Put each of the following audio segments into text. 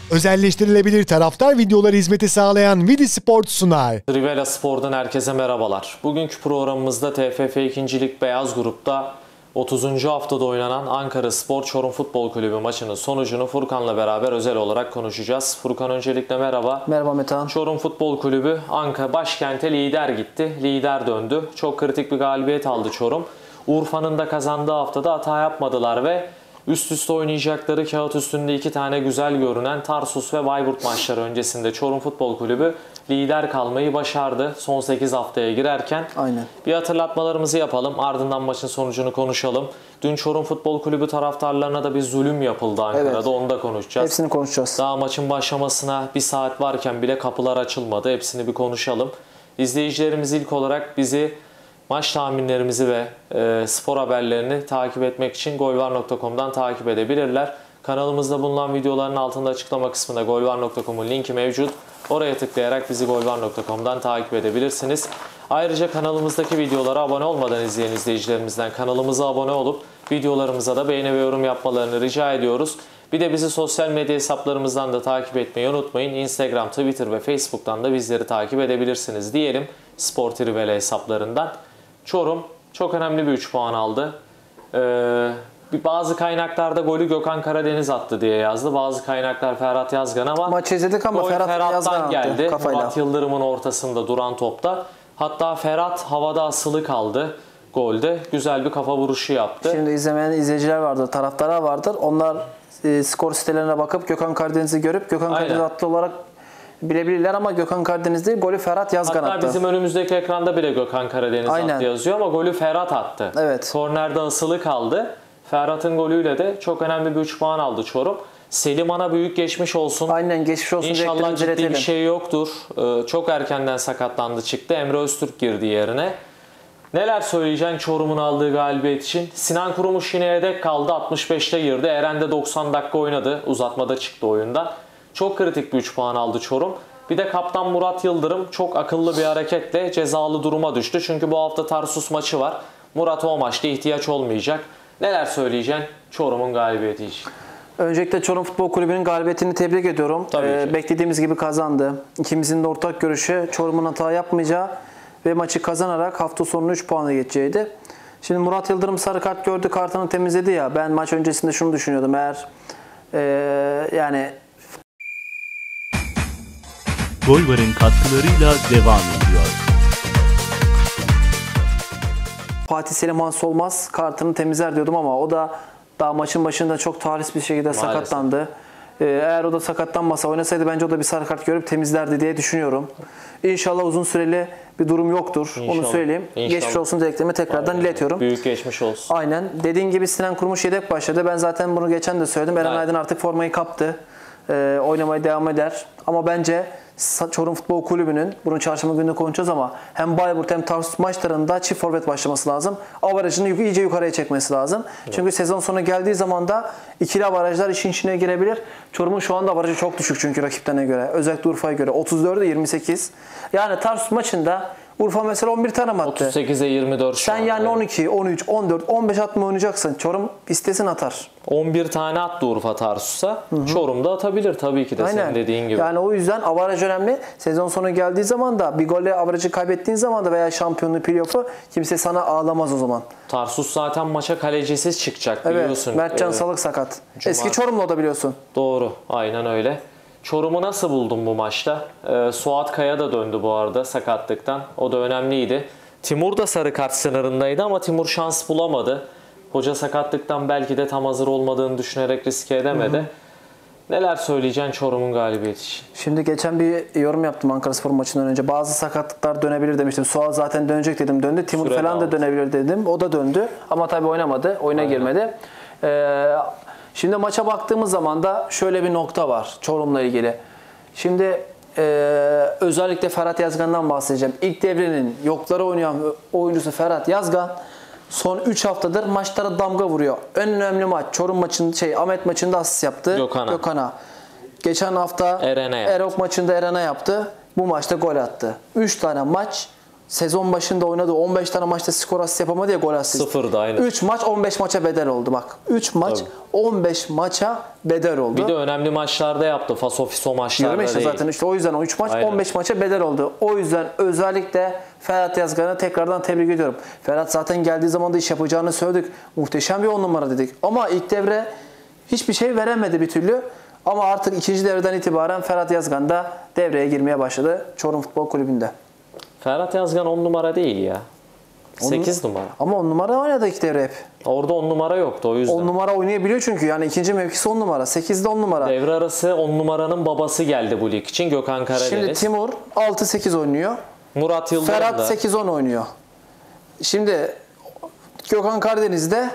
Özelleştirilebilir taraftar videoları hizmeti sağlayan Vidi Sport sunar. Rivela Spor'dan herkese merhabalar. Bugünkü programımızda TFF 2. Lig Beyaz Grup'ta 30. haftada oynanan Ankaraspor Çorum Futbol Kulübü maçının sonucunu Furkan'la beraber özel olarak konuşacağız. Furkan, öncelikle merhaba. Merhaba Metehan. Çorum Futbol Kulübü Ankara başkente lider gitti. Lider döndü. Çok kritik bir galibiyet aldı Çorum. Urfa'nın da kazandığı haftada hata yapmadılar ve üst üste oynayacakları kağıt üstünde iki tane güzel görünen Tarsus ve Bayburt maçları öncesinde Çorum Futbol Kulübü lider kalmayı başardı son 8 haftaya girerken. Aynen. Bir hatırlatmalarımızı yapalım, ardından maçın sonucunu konuşalım. Dün Çorum Futbol Kulübü taraftarlarına da bir zulüm yapıldı Ankara'da, evet. Onu da konuşacağız. Hepsini konuşacağız. Daha maçın başlamasına bir saat varken bile kapılar açılmadı. Hepsini bir konuşalım. İzleyicilerimiz ilk olarak bizi, maç tahminlerimizi ve spor haberlerini takip etmek için golvar.com'dan takip edebilirler. Kanalımızda bulunan videoların altında açıklama kısmında golvar.com'un linki mevcut. Oraya tıklayarak bizi golvar.com'dan takip edebilirsiniz. Ayrıca kanalımızdaki videolara abone olmadan izleyen izleyicilerimizden kanalımıza abone olup videolarımıza da beğeni ve yorum yapmalarını rica ediyoruz. Bir de bizi sosyal medya hesaplarımızdan da takip etmeyi unutmayın. Instagram, Twitter ve Facebook'tan da bizleri takip edebilirsiniz diyelim, Spor Rivela hesaplarından. Çorum çok önemli bir 3 puan aldı. Bazı kaynaklarda golü Gökhan Karadeniz attı diye yazdı. Bazı kaynaklar Ferhat Yazgan, ama maç izledik ama Ferhat'tan geldi. Murat Yıldırım'ın ortasında duran topta. Hatta Ferhat havada asılı kaldı golde. Güzel bir kafa vuruşu yaptı. Şimdi izlemeyen izleyiciler vardır, taraftarlar vardır. Onlar skor sitelerine bakıp Gökhan Karadeniz'i görüp Gökhan Karadeniz attı olarak bilebilirler ama Gökhan Karadeniz değil, golü Ferhat Yazgan attı. Hatta bizim önümüzdeki ekranda bile Gökhan Karadeniz attı yazıyor ama golü Ferhat attı. Evet. Kornerde asılı kaldı. Ferhat'ın golüyle de çok önemli bir 3 puan aldı Çorum. Seliman'a büyük geçmiş olsun. Aynen, geçmiş olsun. İnşallah ciddi bir şey yoktur. Çok erkenden sakatlandı, çıktı. Emre Öztürk girdi yerine. Neler söyleyeceksin Çorum'un aldığı galibiyet için? Sinan Kurumuş yine yedek kaldı. 65'te girdi. Eren de 90 dakika oynadı. Uzatmada çıktı oyundan. Çok kritik bir 3 puan aldı Çorum. Bir de kaptan Murat Yıldırım çok akıllı bir hareketle cezalı duruma düştü. Çünkü bu hafta Tarsus maçı var. Murat'a o maçta ihtiyaç olmayacak. Neler söyleyeceksin Çorum'un galibiyeti için? Öncelikle Çorum Futbol Kulübü'nün galibiyetini tebrik ediyorum. Beklediğimiz gibi kazandı. İkimizin de ortak görüşü Çorum'un hata yapmayacağı ve maçı kazanarak hafta sonunu 3 puanla geçeceğiydi. Şimdi Murat Yıldırım sarı kart gördü, kartını temizledi ya. Ben maç öncesinde şunu düşünüyordum. Eğer yani Golvar'ın katkılarıyla devam ediyor. Fatih Selim Solmaz kartını temizler diyordum ama o da daha maçın başında çok talihsiz bir şekilde sakatlandı. Eğer o da sakatlanmasa, oynasaydı bence o da bir sarı kart görüp temizlerdi diye düşünüyorum. İnşallah uzun süreli bir durum yoktur. İnşallah. Onu söyleyeyim. İnşallah. Geçmiş olsun dileklerimi tekrardan iletiyorum. Büyük geçmiş olsun. Aynen. Dediğin gibi Sinan Kurumuş yedek başladı. Ben zaten bunu geçen de söyledim. Eren Aydın artık formayı kaptı. Oynamaya devam eder. Ama bence Çorum Futbol Kulübü'nün, bunu çarşamba günü konuşacağız ama hem Bayburt hem Tarsus maçlarında çift forvet başlaması lazım. Avarajını iyice yukarıya çekmesi lazım. Evet. Çünkü sezon sonu geldiği zaman da ikili avarajlar işin içine girebilir. Çorum'un şu anda avarajı çok düşük çünkü rakiplerine göre. Özellikle Urfa'ya göre. 34'e 28. Yani Tarsus maçında Urfa mesela 11 tane mi attı? 38'e 24 Sen yani 12, 13, 14, 15 atma oynayacaksın. Çorum istesin atar. 11 tane attı Urfa Tarsus'a. Çorum da atabilir tabii ki de. Aynen. Senin dediğin gibi. Yani o yüzden avaraj önemli. Sezon sonu geldiği zaman da bir golle avarajı kaybettiğin zaman da veya şampiyonluğu, playoff'u kimse sana ağlamaz o zaman. Tarsus zaten maça kalecisiz çıkacak biliyorsun. Evet. Mertcan Salık sakat. Eski Çorumlu o da biliyorsun. Doğru. Aynen öyle. Çorum'u nasıl buldun bu maçta? Suat Kaya da döndü bu arada sakatlıktan. O da önemliydi. Timur da sarı kart sınırındaydı ama Timur şans bulamadı. Hoca sakatlıktan belki de tam hazır olmadığını düşünerek riske edemedi. Neler söyleyeceksin Çorum'un galibiyeti için? Şimdi geçen bir yorum yaptım Ankaraspor maçından önce. Bazı sakatlıklar dönebilir demiştim. Suat zaten dönecek dedim, döndü. Timur Süre falan da dönebilir dedim. O da döndü. Ama tabii oynamadı. Oyuna girmedi. Şimdi maça baktığımız zaman da şöyle bir nokta var Çorum'la ilgili. Şimdi özellikle Ferhat Yazgan'dan bahsedeceğim. İlk devrenin yokları oynayan oyuncusu Ferhat Yazgan son 3 haftadır maçlara damga vuruyor. En önemli maç Çorum maçında Ahmet maçında asist yaptı. Gökhan'a. Geçen hafta Erok maçında Eren'e yaptı. Bu maçta gol attı. 3 tane maç sezon başında oynadığı 15 tane maçta skor asist yapamadı ya, gol asist. Sıfırdı aynen. 3 maç 15 maça bedel oldu bak. 3 maç Tabii. 15 maça bedel oldu. Bir de önemli maçlarda yaptı. Fasofiso maçlarda Diyorum işte değil. zaten işte o yüzden o 3 maç Aynen. 15 maça bedel oldu. O yüzden özellikle Ferhat Yazgan'ı tekrardan tebrik ediyorum. Ferhat zaten geldiği zaman da iş yapacağını söyledik. Muhteşem bir 10 numara dedik. Ama ilk devre hiçbir şey veremedi bir türlü. Ama artık ikinci devreden itibaren Ferhat Yazgan da devreye girmeye başladı Çorum Futbol Kulübü'nde. Ferhat Yazgan 10 numara değil ya. 8 numara. Ama 10 numara oynadı ilk devre hep. Orada 10 numara yoktu o yüzden. 10 numara oynayabiliyor çünkü. Yani ikinci mevkisi 10 numara. 8'de 10 numara. Devre arası 10 numaranın babası geldi bu lig için. Gökhan Karadeniz. Şimdi Timur 6-8 oynuyor. Murat Yıldırım Ferhat da. 8-10 oynuyor. Şimdi Gökhan Karadeniz'de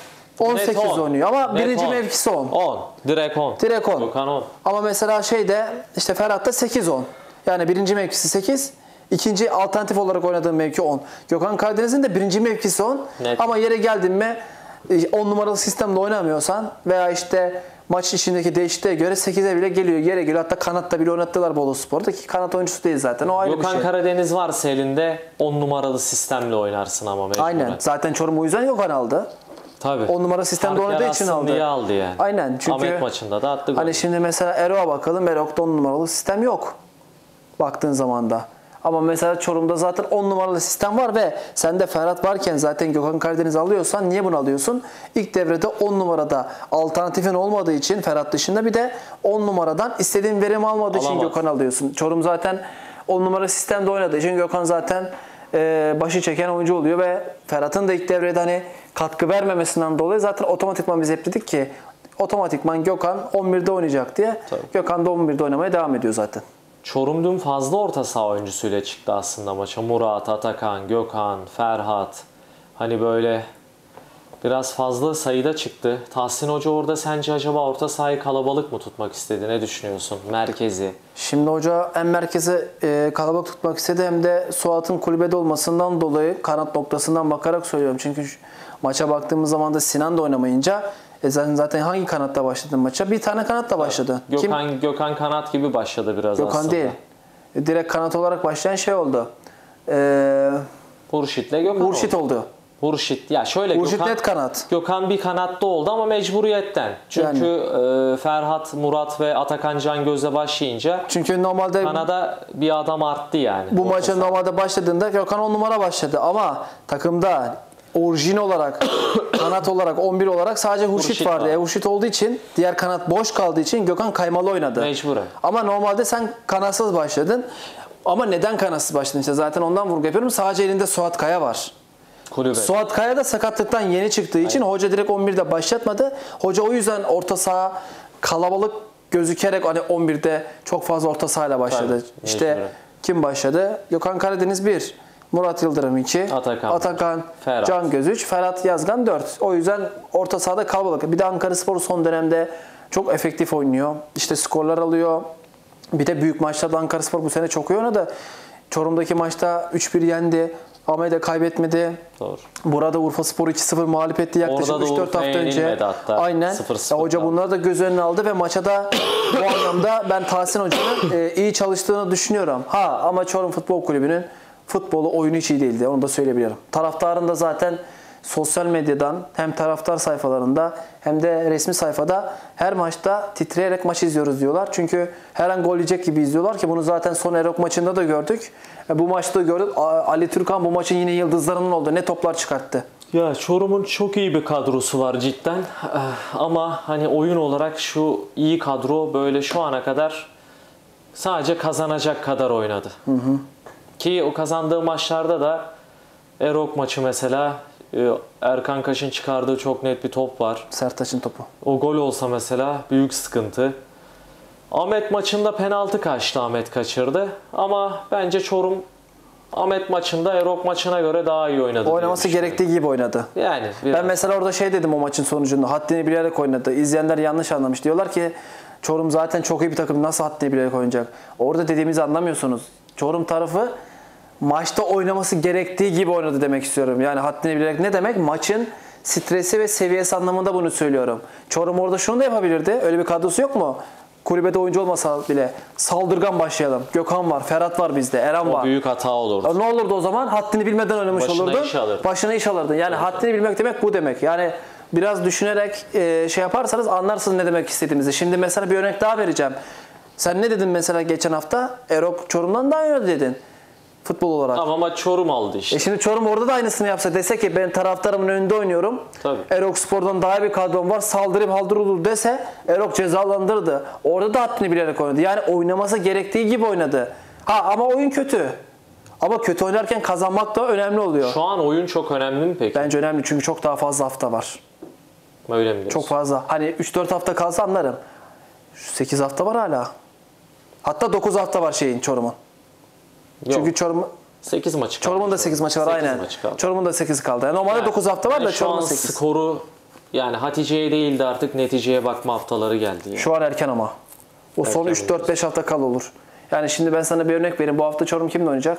18 Net 10. oynuyor ama Net birinci 10. mevkisi 10. 10. Direkt 10. Direkt 10. Gökhan 10. Ama mesela şeyde işte Ferhat'ta 8-10. Yani birinci mevkisi 8. İkinci alternatif olarak oynadığım mevki 10. Gökhan Karadeniz'in de birinci mevkisi 10. Net. Ama yere geldin mi 10 numaralı sistemde oynamıyorsan veya işte maç içindeki değişikliğe göre 8'e bile geliyor. Yere geliyor. Hatta kanatta bile oynattılar Boluspor'da ki kanat oyuncusu değil zaten. O ayrı Gökhan bir şey. Karadeniz varsa elinde 10 numaralı sistemle oynarsın ama mecburen. Aynen. Zaten Çorum o yüzden Gökhan aldı. Tabii. 10 numara sistemde Fark oynadığı için yaratsın aldı. diye aldı yani. Aynen. Çünkü Ahmet maçında da attı. hani golü. şimdi mesela Erok'a bakalım. Erok'ta 10 numaralı sistem yok. Baktığın zaman da. Ama mesela Çorum'da zaten 10 numaralı sistem var ve sende Ferhat varken zaten Gökhan Karadeniz alıyorsan niye bunu alıyorsun? İlk devrede 10 numarada alternatifin olmadığı için Ferhat dışında bir de 10 numaradan istediğin verimi almadığı için Alamaz. Gökhan alıyorsun. Çorum zaten 10 numara sistemde oynadığı için Gökhan zaten başı çeken oyuncu oluyor ve Ferhat'ın da ilk devrede hani katkı vermemesinden dolayı zaten otomatikman biz hep dedik ki otomatikman Gökhan 11'de oynayacak diye. Tabii. Gökhan da 11'de oynamaya devam ediyor zaten. Çorum dün fazla orta saha oyuncusuyla çıktı aslında maça. Murat, Atakan, Gökhan, Ferhat. Hani böyle biraz fazla sayıda çıktı. Tahsin Hoca orada sence acaba orta sahayı kalabalık mı tutmak istedi? Ne düşünüyorsun? Merkezi. Şimdi hoca hem merkeze kalabalık tutmak istedi hem de Suat'ın kulübede olmasından dolayı kanat noktasından bakarak söylüyorum. Çünkü maça baktığımız zaman da Sinan da oynamayınca zaten hangi kanatta başladın maça? Bir tane kanatla başladı. Gökhan kanat gibi başladı biraz Gökhan aslında. değil. Direkt kanat olarak başlayan şey oldu. Hurşit'le Gökhan Hurşit oldu. Hurşit. Ya şöyle Hurşit net kanat. Gökhan bir kanatta oldu ama mecburiyetten. Çünkü Ferhat, Murat ve Atakan Cangöz'le başlayınca Çünkü normalde kanada bir adam arttı yani. bu Orta maça saha. normalde başladığında Gökhan 10 numara başladı ama takımda orijin olarak kanat olarak 11 olarak sadece Hurşit Hurşit vardı. var. Hurşit olduğu için diğer kanat boş kaldığı için Gökhan kaymalı oynadı. Mecburen. Ama normalde sen kanatsız başladın. Ama neden kanatsız başladın? İşte zaten ondan vurgu yapıyorum. Sadece elinde Suat Kaya var. Kulübe. Suat Kaya da sakatlıktan yeni çıktığı için hoca direkt 11'de başlatmadı. Hoca o yüzden orta saha kalabalık gözükerek hani 11'de çok fazla orta sahayla başladı. Tabii, işte mecburen. kim başladı? Gökhan Karadeniz 1, Murat Yıldırım 2, Atakan Ferhat. Cangöz 3, Ferhat Yazgan 4. O yüzden orta sahada kalabalık. Bir de Ankaraspor son dönemde çok efektif oynuyor. İşte skorlar alıyor. Bir de büyük maçlarda Ankaraspor bu sene çok iyi oynadı. Çorum'daki maçta 3-1 yendi. Almanya'da kaybetmedi. Doğru. Burada Urfaspor'u 2-0 mağlup etti yaklaşık Orada da 3-4 Urfa'ya hafta önce. yenilmedi hatta. Aynen. 0-0 Ya hoca kaldı. bunları da göz önüne aldı ve maça da bu anlamda ben Tahsin Hoca'nın iyi çalıştığını düşünüyorum. Ama Çorum Futbol Kulübü'nün futbolu oyunu hiç iyi değildi. Onu da söyleyebilirim. Taraftarın da zaten sosyal medyadan hem taraftar sayfalarında hem de resmi sayfada her maçta titreyerek maç izliyoruz diyorlar. Çünkü her an gol yiyecek gibi izliyorlar ki bunu zaten son Erok maçında da gördük. Bu maçta gördük. Ali Türkan bu maçın yine yıldızlarının oldu. Ne toplar çıkarttı. Ya Çorum'un çok iyi bir kadrosu var cidden. Ama hani oyun olarak şu iyi kadro böyle şu ana kadar sadece kazanacak kadar oynadı. Ki o kazandığı maçlarda da Erok maçı mesela Erkan Kaş'ın çıkardığı çok net bir top var. Sertaç'ın topu. O gol olsa mesela büyük sıkıntı. Ahmet maçında penaltı kaçtı, Ahmet kaçırdı. Ama bence Çorum Ahmet maçında Erok maçına göre daha iyi oynadı. diye Oynaması düşünüyorum. gerektiği gibi oynadı. Yani Ben biraz. mesela orada şey dedim o maçın sonucunda. Haddini bilerek oynadı. İzleyenler yanlış anlamış. Diyorlar ki Çorum zaten çok iyi bir takım. Nasıl haddini bilerek oynayacak? Orada dediğimizi anlamıyorsunuz. Çorum tarafı maçta oynaması gerektiği gibi oynadı demek istiyorum. Yani haddini bilerek ne demek? Maçın stresi ve seviyesi anlamında bunu söylüyorum. Çorum orada şunu da yapabilirdi. Öyle bir kadrosu yok mu? kulübede oyuncu olmasa bile saldırgan başlayalım. Gökhan var, Ferhat var bizde, Eren var. O büyük hata olurdu. Ne olurdu o zaman? Haddini bilmeden oynamış Başına olurdun. iş alırdın. Başına iş alırdın. Yani haddini bilmek demek bu demek. Yani biraz düşünerek şey yaparsanız anlarsınız ne demek istediğimizi. Şimdi mesela bir örnek daha vereceğim. Sen ne dedin mesela geçen hafta? Erok Çorum'dan daha iyi oynadı dedin. Futbol olarak. Ama Çorum aldı işte. Şimdi Çorum orada da aynısını yapsa, dese ki ben taraftarımın önünde oynuyorum. Tabii. Erok Spor'dan daha iyi bir kadrom var. Saldırıp haldırılır dese Erok cezalandırdı. Orada da haddini bilerek oynadı. Yani oynaması gerektiği gibi oynadı. Ama oyun kötü. Ama kötü oynarken kazanmak da önemli oluyor. Şu an oyun çok önemli mi peki? Bence önemli çünkü çok daha fazla hafta var. Öyle mi diyorsun? Çok fazla. Hani 3-4 hafta kalsa anlarım. 8 hafta var hala. Hatta 9 hafta var Çorum'un. Çünkü Çorum 8 maçı kaldı. Çorum'un da 8 maçı var aynen. Çorum'un da 8 kaldı. Yani normalde 9 hafta var da Çorum'un 8. Şu an skoru yani Hatice'ye değil de artık neticeye bakma haftaları geldi. Yani. Şu an erken ama. O son 3-4-5 hafta kal olur. Yani şimdi ben sana bir örnek vereyim. Bu hafta Çorum kimle oynayacak?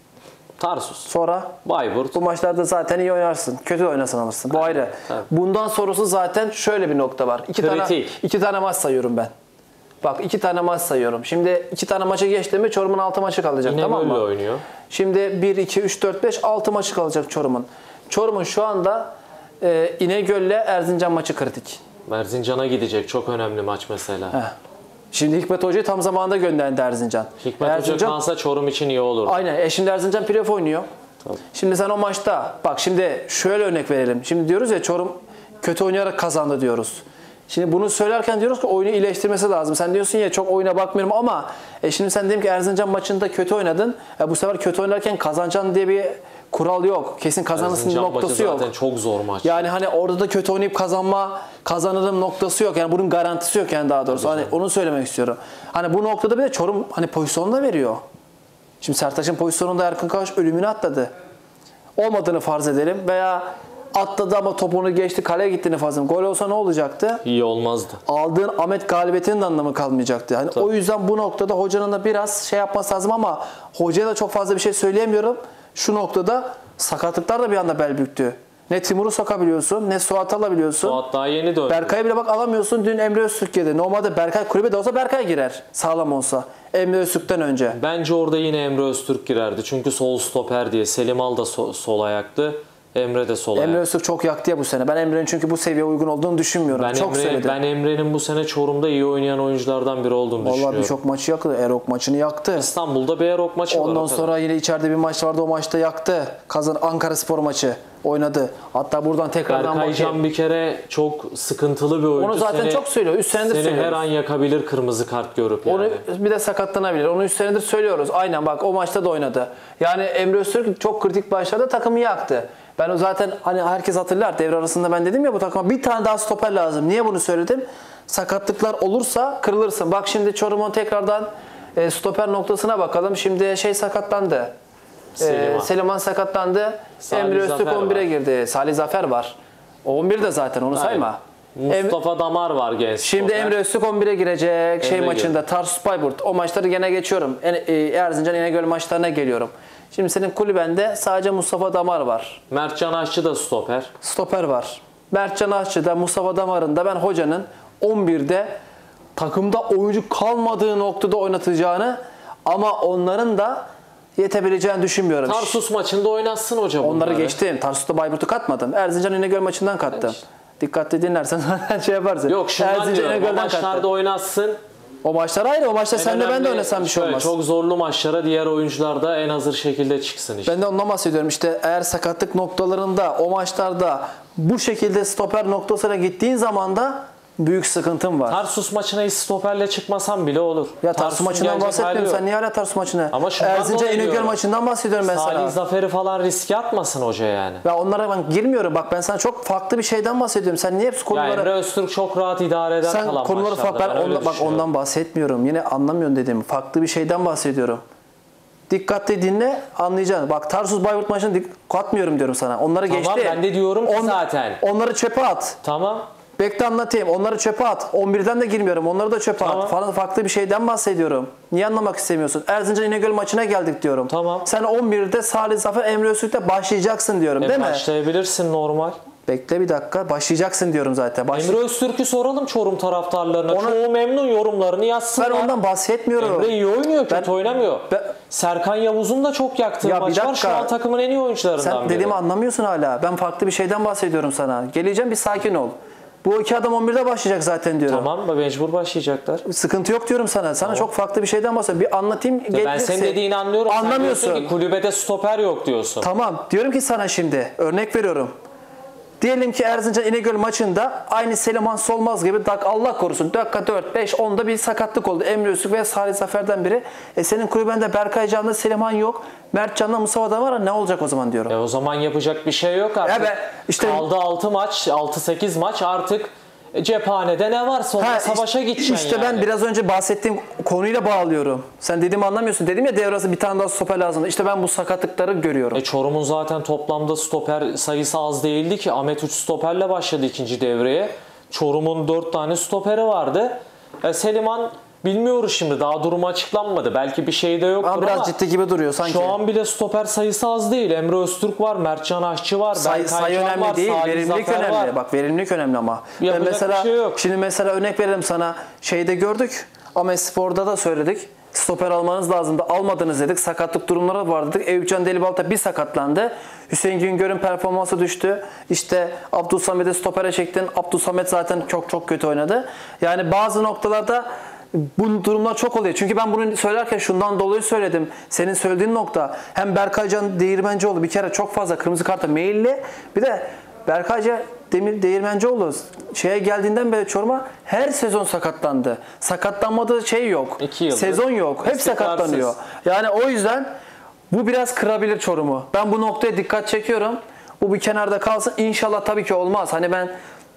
Tarsus. Sonra Bayburt. bu maçlarda zaten iyi oynarsın. Kötü de oynasan alırsın. Bu ayrı. Tabii. Bundan sonrası zaten şöyle bir nokta var. İki tane maç sayıyorum ben. Bak 2 tane maç sayıyorum. Şimdi 2 tane maça geçti mi Çorum'un 6 maçı kalacak, Yine tamam mı? böyle oynuyor. Şimdi 1, 2, 3, 4, 5, 6 maçı kalacak Çorum'un. Çorum'un şu anda İnegöl'le Erzincan maçı kritik. Erzincan'a gidecek. Çok önemli maç mesela. Şimdi Hikmet Hoca'yı tam zamanında gönderdi Erzincan. Hikmet Hoca kalsa Çorum için iyi olur. Aynen. Şimdi Erzincan playoff oynuyor. Tabii. Şimdi sen o maçta bak şimdi şöyle örnek verelim. Şimdi diyoruz ya Çorum kötü oynayarak kazandı diyoruz. Şimdi bunu söylerken diyoruz ki oyunu iyileştirmesi lazım. Sen diyorsun ya çok oyuna bakmıyorum ama şimdi sen diyelim ki Erzincan maçında kötü oynadın. Bu sefer kötü oynarken kazanacaksın diye bir kural yok. Kesin kazanırsın noktası yok. Zaten çok zor maç. Yani hani orada da kötü oynayıp kazanırım noktası yok. Yani bunun garantisi yok yani daha doğrusu. Hani onu söylemek istiyorum. Hani bu noktada bir de Çorum hani pozisyonu da veriyor. Şimdi Sertaç'ın pozisyonunda Erkan Kavaş ölümünü atladı. Olmadığını farz edelim veya atladı ama topunu geçti, kaleye gittiğini farz edelim. Gol olsa ne olacaktı? İyi olmazdı. Aldığın Ahmet galibiyetinin de anlamı kalmayacaktı. Yani o yüzden bu noktada hocanın da biraz şey yapması lazım ama hocaya da çok fazla bir şey söyleyemiyorum. Şu noktada sakatlıklar da bir anda bel büktü. Ne Timur'u sokabiliyorsun, ne Suat alabiliyorsun. Suat daha yeni döndü. Berkay'ı bile bak alamıyorsun. Dün Emre Öztürk yedi. Normalde Berkay kulübede olsa Berkay girer. Sağlam olsa. Emre Öztürk'ten önce. Bence orada yine Emre Öztürk girerdi. Çünkü sol stoper diye. Selim Al da sol ayaktı. Emre de sol Emre ayak. Öztürk çok yaktı ya bu sene. Ben Emre'nin çünkü bu seviyeye uygun olduğunu düşünmüyorum. Ben Emre'nin bu sene Çorum'da iyi oynayan oyunculardan biri olduğunu düşünüyorum. Vallahi birçok maçı yaktı. Erok maçını yaktı. İstanbul'da bir Erok maçı var. Ondan sonra yine içeride bir maç vardı. O maçta yaktı. Ankaraspor maçı oynadı. Hatta buradan tekrardan Berkay Can bir kere çok sıkıntılı bir oyuncu. Onu zaten çok söylüyor. 3 senedir söylüyoruz. Seni her an yakabilir kırmızı kart görüp yani. Onu bir de sakatlanabilir. Onu 3 senedir söylüyoruz. Aynen bak o maçta da oynadı. Yani Emre Öztürk çok kritik başlarda takımı yaktı. Ben o zaten hani herkes hatırlar. Devre arasında ben dedim ya bu takıma bir tane daha stoper lazım. Niye bunu söyledim? Sakatlıklar olursa kırılırsın. Bak şimdi Çorum'un tekrardan stoper noktasına bakalım. Şimdi sakatlandı. Seliman sakatlandı. Emre Öztürk 11'e girdi. Salih Zafer var. O 11'de zaten onu sayma. Mustafa Damar var genç. Şimdi Emre Öztürk 11'e girecek maçında. Tarsus Bayburt. O maçları gene geçiyorum. Erzincan İnegöl maçlarına geliyorum. Şimdi senin kulübende sadece Mustafa Damar var. Mertcan Aşçı da stoper. Stoper var. Mertcan Aşçı'da, Mustafa Damar'ın da ben hocanın 11'de takımda oyuncu kalmadığı noktada oynatacağını ama onların da yetebileceğini düşünmüyorum. Tarsus maçında oynatsın hocam. Onları geçtim. Tarsus'ta Bayburt'u katmadım. Erzincan İnegöl maçından kattım. Dikkatli dinlersen şey yaparsın. Yok şundan Erzincan diyorum. O İnegöl'den maçlarda kattım. oynatsın. O maçlar ayrı. O maçta sen de ben de oynasam bir şey olmaz. Çok zorlu maçlara diğer oyuncular da en hazır şekilde çıksın işte. Ben de ondan bahsediyorum. İşte eğer sakatlık noktalarında o maçlarda bu şekilde stoper noktasına gittiğin zaman da büyük sıkıntım var. Tarsus maçına hiç stoperle çıkmasam bile olur. Ya Tarsus maçından bahsetmiyorum. Sen niye hala Tarsus maçını? Ama Erzincan İnegöl maçından bahsediyorum ben sana. Salih Zafer'i falan riske atmasın hoca yani. Ya onlara ben girmiyorum. Bak ben sana çok farklı bir şeyden bahsediyorum. Sen niye hep konulara... Ya Emre Öztürk çok rahat idare eder sen kalan konuları maçlarda. bak ondan bahsetmiyorum. Yine anlamıyorsun dediğimi. Farklı bir şeyden bahsediyorum. Dikkatli dinle anlayacaksın. Bak Tarsus Bayburt maçını katmıyorum diyorum sana. Onları geçti. Tamam ben de diyorum ki zaten. Onları çöpe at. Tamam. Bekle anlatayım. Onları çöpe at. 11'den de girmiyorum. Onları da çöpe Tamam. at. Falan farklı bir şeyden bahsediyorum. Niye anlamak istemiyorsun? Erzincan İnegöl maçına geldik diyorum. Tamam. Sen 11'de Salih Zafer Emre Öztürk'le başlayacaksın diyorum değil mi? Başlayabilirsin normal. Bekle bir dakika. Başlayacaksın diyorum zaten. Emre Öztürk'ü soralım Çorum taraftarlarına. Çoğu memnun, yorumlarını yazsınlar. Ben ondan bahsetmiyorum. Emre iyi oynuyor, kötü oynamıyor. Serkan Yavuz'un da çok yaktığı maç var. Şu an takımın en iyi oyuncularından Sen biri. dediğimi anlamıyorsun hala. Ben farklı bir şeyden bahsediyorum sana. Geleceğim, bir sakin ol. Bu iki adam 11'de başlayacak zaten diyorum. Tamam, mecbur başlayacaklar. Sıkıntı yok diyorum sana. Sana çok farklı bir şeyden bahsediyorum. Bir anlatayım. Ben senin dediğini anlıyorum. Anlamıyorsun. Sen diyorsun ki kulübede stoper yok diyorsun. Tamam. Diyorum ki sana şimdi. Örnek veriyorum. Diyelim ki Erzincan İnegöl maçında aynı Seliman Solmaz gibi Allah korusun dakika 4, 5, 10'da bir sakatlık oldu. Emre Öztürk ve Salih Zafer'den biri. Senin kulübende Berkay Can'da Seliman yok. Mert Can'da Mustafa'da var. Ne olacak o zaman diyorum. O zaman yapacak bir şey yok artık. İşte kaldı 6 maç, 6-8 maç artık cephanede ne var? Savaşa gideceksin İşte ben biraz önce bahsettiğim konuyla bağlıyorum. Sen dediğimi anlamıyorsun. Dedim ya devrası bir tane daha stoper lazım. İşte ben bu sakatlıkları görüyorum. Çorum'un zaten toplamda stoper sayısı az değildi ki. Ahmet 3 stoperle başladı ikinci devreye. Çorum'un 4 tane stoperi vardı. Seliman bilmiyoruz şimdi. Daha durumu açıklanmadı. Belki bir şey de yoktur ama biraz ciddi gibi duruyor sanki. Şu an bile stoper sayısı az değil. Emre Öztürk var, Mertcan Aşçı var, sayı önemli var, değil, Salih verimlilik Zafer önemli. var. Bak verimlilik önemli ama. Yapacak Mesela bir şey yok. şimdi mesela örnek verelim sana. Şeyde gördük. Ahmet Spor'da da söyledik. Stoper almanız lazımdı. Almadınız dedik. Sakatlık durumları var dedik. Eyüpcan Delibalta bir sakatlandı. Hüseyin Güngör'ün performansı düştü. İşte Abdülsamet'i stopere çektin. Abdülsamet zaten çok kötü oynadı. Yani bazı noktalarda bu durumlar çok oluyor. Çünkü ben bunu söylerken şundan dolayı söyledim. Senin söylediğin nokta hem Berkaycan Değirmencioğlu bir kere çok fazla kırmızı karta meyilli. Bir de Berkaycan Değirmencioğlu şeye geldiğinden beri Çorum'a her sezon sakatlandı. Sakatlanmadığı şey yok. 2 yıldır. Sezon yok. Hep sakatlanıyor. Yani o yüzden bu biraz kırabilir Çorum'u. Ben bu noktaya dikkat çekiyorum. Bu bir kenarda kalsın. İnşallah tabii ki olmaz. Hani ben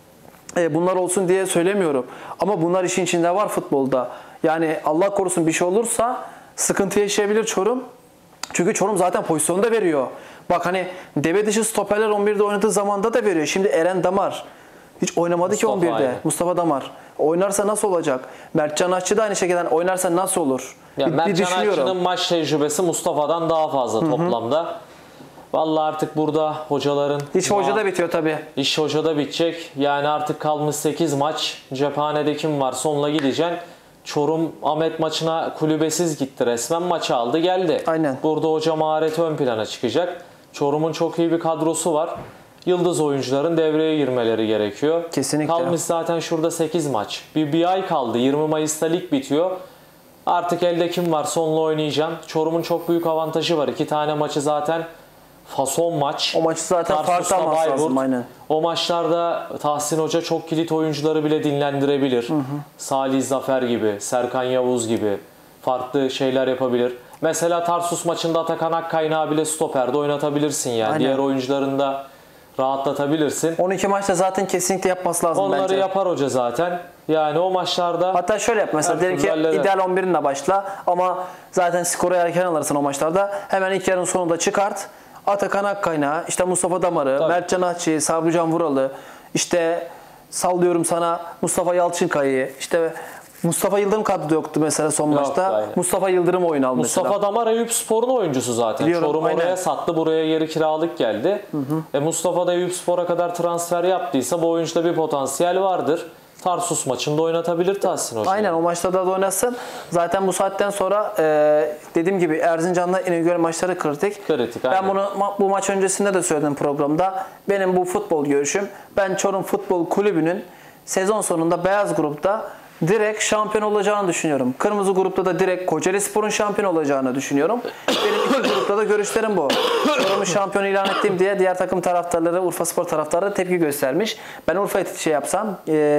bunlar olsun diye söylemiyorum. Ama bunlar işin içinde var futbolda. Yani Allah korusun bir şey olursa sıkıntı yaşayabilir Çorum. Çünkü Çorum zaten pozisyonu da veriyor. Bak hani deve dışı stoperler 11'de oynadığı zamanda da veriyor. Şimdi Eren Damar hiç oynamadı ki 11'de. Aynı. Mustafa Damar. Oynarsa nasıl olacak? Mertcan Aşçı da aynı şekilde oynarsa nasıl olur? Mertcan Aşçı'nın maç tecrübesi Mustafa'dan daha fazla toplamda. Vallahi artık burada hocaların... İş hocada bitiyor tabii. İş hocada bitecek. Yani artık kalmış 8 maç. Cephanede kim varsa onunla gideceksin. Çorum Ahmet maçına kulübesiz gitti resmen. Maçı aldı geldi. Aynen. Burada hoca mahareti ön plana çıkacak. Çorum'un çok iyi bir kadrosu var. Yıldız oyuncuların devreye girmeleri gerekiyor. Kesinlikle. Kalmış zaten şurada 8 maç. Bir ay kaldı. 20 Mayıs'ta lig bitiyor. Artık elde kim varsa onunla oynayacaksın. Çorum'un çok büyük avantajı var. 2 tane maçı zaten fason maç. O maçı zaten farklı alması lazım. Aynen. O maçlarda Tahsin Hoca çok kilit oyuncuları bile dinlendirebilir. Salih Zafer gibi, Serkan Yavuz gibi farklı şeyler yapabilir. Mesela Tarsus maçında Atakan Akkaynağı bile stoperde oynatabilirsin yani. Aynen. Diğer oyuncularını da rahatlatabilirsin. 12 maçta zaten kesinlikle yapması lazım Onları bence. yapar hoca zaten. Yani o maçlarda... Hatta şöyle yap mesela diyelim ki ideal 11'inle başla ama zaten skoru erken alırsın o maçlarda. Hemen ilk yarının sonunda çıkart. Atakan Akkaynağı, işte Mustafa Damar'ı, Mertcan Aşçı'yı, Sabri Vural'ı, işte sallıyorum sana Mustafa Yalçınkaya'yı, işte Mustafa Yıldırım kadroda yoktu mesela son maçta. Aynen. Mustafa Yıldırım oyun aldı mesela. Mustafa Damar Eyüpspor'un oyuncusu zaten. Biliyorum, Çorum aynen. oraya sattı, buraya yeri kiralık geldi. Mustafa da Eyüpspor'a kadar transfer yaptıysa bu oyuncuda bir potansiyel vardır. Tarsus maçında oynatabilir Tahsin Hoca. Aynen o maçlarda da oynasın. Zaten bu saatten sonra dediğim gibi Erzincan'la İnegöl maçları kritik. Ben bunu bu maç öncesinde de söyledim programda. Benim bu futbol görüşüm. Ben Çorum Futbol Kulübü'nün sezon sonunda beyaz grupta direkt şampiyon olacağını düşünüyorum. Kırmızı grupta da direkt Kocaelispor'un şampiyon olacağını düşünüyorum. Benim iki grupta da görüşlerim bu. Çorum'u şampiyon ilan ettim diye diğer takım taraftarları, Urfaspor taraftarları tepki göstermiş. Ben Urfa'ya şey yapsam,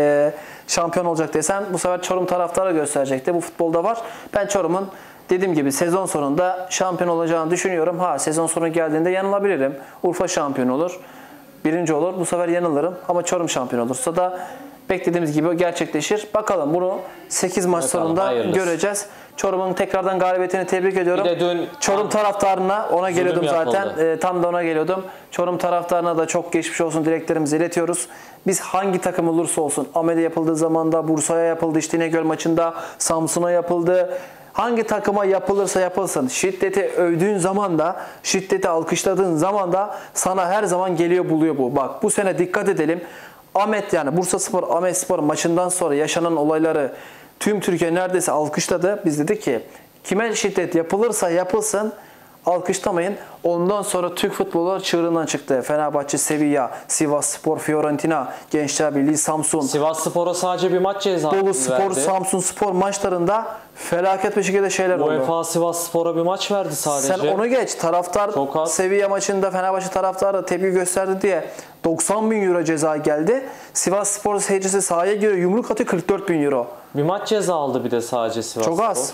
şampiyon olacak desem bu sefer Çorum taraftarı gösterecekti. Bu futbolda var. Ben Çorum'un dediğim gibi sezon sonunda şampiyon olacağını düşünüyorum. Sezon sonu geldiğinde yanılabilirim. Urfa şampiyon olur. Birinci olur. Bu sefer yanılırım. Ama Çorum şampiyon olursa da beklediğimiz gibi gerçekleşir. Bakalım bunu 8 maç sonunda hayırlısı. Göreceğiz. Çorum'un tekrardan galibiyetini tebrik ediyorum. Bir de dün Çorum taraftarına ona geliyordum zaten. yapıldı. Tam da ona geliyordum. Çorum taraftarına da çok geçmiş olsun dileklerimizi iletiyoruz. Biz hangi takım olursa olsun Ahmet'e yapıldığı zamanda Bursa'ya yapıldı, işte İnegöl maçında Samsun'a yapıldı. Hangi takıma yapılırsa yapılsın, şiddeti övdüğün zaman da, şiddeti alkışladığın zaman da sana her zaman geliyor buluyor bu. Bak bu sene dikkat edelim. Ahmet yani Bursaspor, Ahmetspor maçından sonra yaşanan olayları tüm Türkiye neredeyse alkışladı. Biz dedik ki kime şiddet yapılırsa yapılsın alkışlamayın. Ondan sonra Türk futbolu çığırından çıktı. Fenerbahçe, Sevilla, Sivasspor, Fiorentina, Gençler Birliği, Samsun. Sivasspor'a sadece bir maç cezası verdi. Bolu Spor, Samsun Spor maçlarında felaket bir şekilde şeyler oldu. UEFA Sivasspor'a bir maç verdi sadece. Sen onu geç. Taraftar Sevilla maçında Fenerbahçe taraftarı tepki gösterdi diye 90 bin euro ceza geldi. Sivasspor seyircisi sahaya giriyor, yumruk atıyor 44 bin euro. Bir maç ceza aldı bir de sadece Sivasspor. Çok az.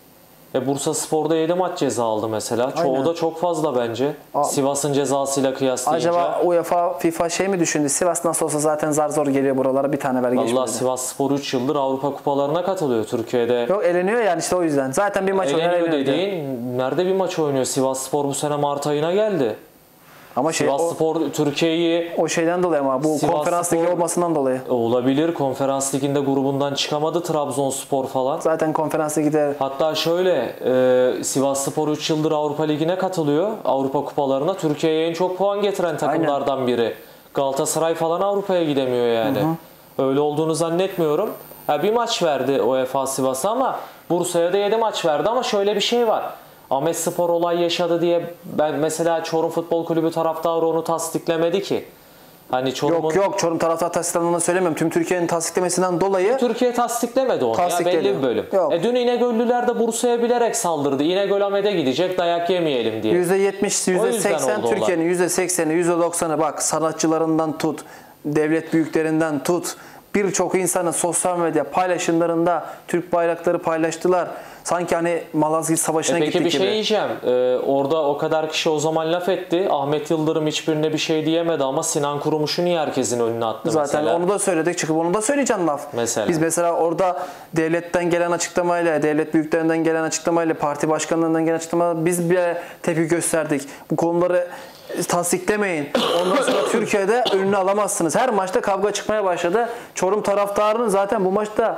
Bursaspor'da 7 maç ceza aldı mesela. Çoğu Aynen. da çok fazla bence. Sivas'ın cezasıyla kıyaslayınca. Acaba UEFA, FIFA şey mi düşündü? Sivas nasıl olsa zaten zar zor geliyor buralara, bir tane ver geçmedi. Valla Sivasspor 3 yıldır Avrupa kupalarına katılıyor Türkiye'de. Yok eleniyor yani işte o yüzden. Zaten bir maç oynuyor. Eleniyor dediğin, nerede bir maç oynuyor? Sivasspor bu sene Mart ayına geldi. Ama Sivasspor Türkiye'yi o şeyden dolayı ama bu konferans ligi olmasından dolayı. Olabilir. Konferans liginde grubundan çıkamadı Trabzonspor falan. Zaten konferans liginde. Hatta şöyle Sivasspor 3 yıldır Avrupa Ligi'ne katılıyor. Avrupa kupalarına. Türkiye'ye en çok puan getiren takımlardan biri. Galatasaray falan Avrupa'ya gidemiyor yani. Öyle olduğunu zannetmiyorum. Bir maç verdi UEFA Sivas'a ama Bursa'ya da 7 maç verdi ama şöyle bir şey var. Ahmetspor olay yaşadı diye ben mesela Çorum Futbol Kulübü taraftarı onu tasdiklemedi ki. Hani Yok Çorum taraftar tasdiklemediğini söylemiyorum. Tüm Türkiye'nin tasdiklemesinden dolayı. Türkiye tasdiklemedi onu. Ya belli bir bölüm. Dün İnegöllüler de Bursa'ya bilerek saldırdı. İnegöl Ahmet'e gidecek, dayak yemeyelim diye. %70, %80 Türkiye'nin %80'i, %90'ı bak sanatçılarından tut, devlet büyüklerinden tut. Birçok insanın sosyal medya paylaşımlarında Türk bayrakları paylaştılar. Sanki hani Malazgirt Savaşı'na gittik gibi. Peki bir şey diyeceğim. Orada o kadar kişi o zaman laf etti. Ahmet Yıldırım hiçbirine bir şey diyemedi ama Sinan Kurumuş'u niye herkesin önüne attı zaten mesela? Onu da söyledik. Çıkıp onu da söyleyeceğim laf. Mesela. Biz mesela orada devletten gelen açıklamayla, devlet büyüklerinden gelen açıklamayla, parti başkanlarından gelen açıklamayla biz bile tepki gösterdik. Bu konuları tasdiklemeyin. Ondan sonra Türkiye'de önünü alamazsınız. Her maçta kavga çıkmaya başladı. Çorum taraftarının zaten bu maçta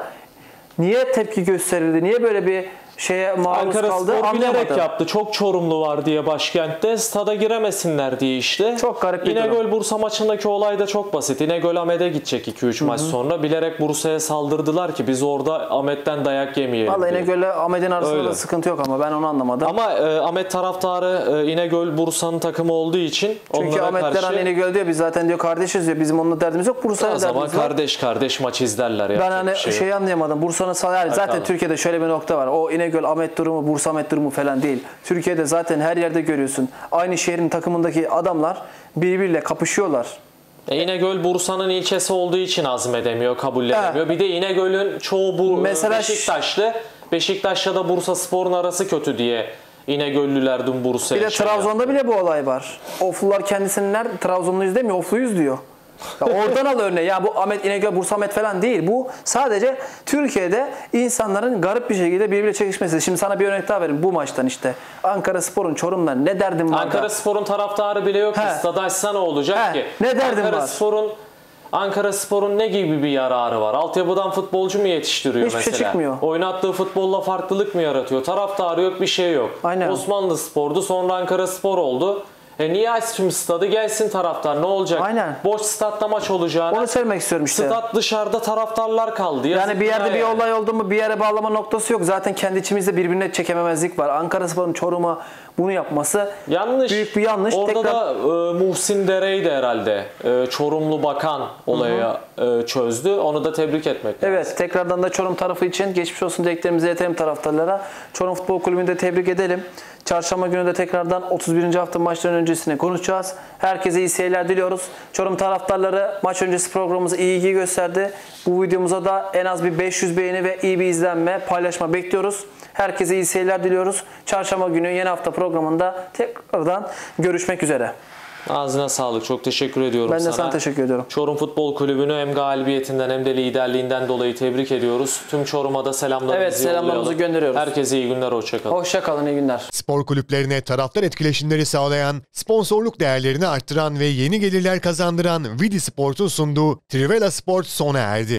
niye tepki gösterildi? Niye böyle bir şeye maruz kaldı? Ankara Spor bilerek anlayamadım. yaptı. Çok Çorumlu var diye başkentte. Stada giremesinler diye işte. Çok garip bir durum. İnegöl Bursa maçındaki olay da çok basit. İnegöl Ahmet'e gidecek 2-3 maç sonra. Bilerek Bursa'ya saldırdılar ki biz orada Ahmet'ten dayak yemeyelim. Vallahi İnegöl'le Ahmet'in arasında Öyle. da sıkıntı yok ama ben onu anlamadım. Ama Ahmet taraftarı İnegöl Bursa'nın takımı olduğu için çünkü onlara Ahmetler karşı... hani İnegöl diyor biz zaten diyor kardeşiz diyor. Bizim onunla derdimiz yok. Bursa'ya O zaman derdimiz var. kardeş maç izlerler. Ben hani şeyi anlayamadım. Bursa'nın yani zaten Türkiye'de şöyle bir nokta var. O İnegöl Ahmet durumu, Bursa Ahmet durumu falan değil. Türkiye'de zaten her yerde görüyorsun. Aynı şehrin takımındaki adamlar birbiriyle kapışıyorlar. İnegöl Bursa'nın ilçesi olduğu için azmedemiyor, kabullenemiyor. Bir de İnegöl'ün çoğu bu mesela Beşiktaşlı. Beşiktaş'la da Bursaspor'un arası kötü diye İnegöllüler dün Bursa'ya bir de Trabzon'da bile bu olay var. Oflular kendisini nerede? Trabzonluyuz demiyor, Ofluyuz diyor. Ya oradan al örneği. Ya bu Ahmet İnegöl, Bursa Ahmet falan değil. Bu sadece Türkiye'de insanların garip bir şekilde birbiriyle çekişmesi. Şimdi sana bir örnek daha vereyim bu maçtan işte. Ankaraspor'un Çorum'dan ne derdim var? Ankaraspor'un taraftarı bile yok ki. Stada açsa ne olacak ki? Ne derdim var? Ankaraspor'un ne gibi bir yararı var? Altyapıdan futbolcu mu yetiştiriyor hiçbir mesela? Şey çıkmıyor. Oynattığı futbolla farklılık mı yaratıyor? Taraftarı yok, bir şey yok. Aynen. Osmanlıspor'du, sonra Ankaraspor oldu. Niye açsın stadı? Gelsin taraftar. Ne olacak? Aynen. Boş statta maç olacağına. Onu söylemek istiyorum işte. Stat dışarıda taraftarlar kaldı. Yani bir yerde bir olay oldu mu bir yere bağlama noktası yok. Zaten kendi içimizde birbirine çekememezlik var. Ankaraspor'un Çorum'a bunu yapması yanlış. Büyük bir yanlış. Orada da Muhsin Dere'ydi herhalde. Çorumlu bakan olayı çözdü. Onu da tebrik etmek lazım. Evet, tekrardan da Çorum tarafı için geçmiş olsun dileklerimizi iletelim taraftarlara. Çorum Futbol Kulübü'nü de tebrik edelim. Çarşamba günü de tekrardan 31. hafta maçların öncesine konuşacağız. Herkese iyi seyirler diliyoruz. Çorum taraftarları maç öncesi programımıza iyi ilgi gösterdi. Bu videomuza da en az bir 500 beğeni ve iyi bir izlenme, paylaşma bekliyoruz. Herkese iyi seyirler diliyoruz. Çarşamba günü yeni hafta programında tekrardan görüşmek üzere. Ağzına sağlık. Çok teşekkür ediyorum sana. Ben de sana teşekkür ediyorum. Çorum Futbol Kulübü'nü hem galibiyetinden hem de liderliğinden dolayı tebrik ediyoruz. Tüm Çorum'a da selamlarımızı selamlarımızı gönderiyoruz. Herkese iyi günler, hoşçakalın. Hoşçakalın, iyi günler. Spor kulüplerine taraftar etkileşimleri sağlayan, sponsorluk değerlerini arttıran ve yeni gelirler kazandıran Vidi Sport'un sunduğu Trivela Sport sona erdi.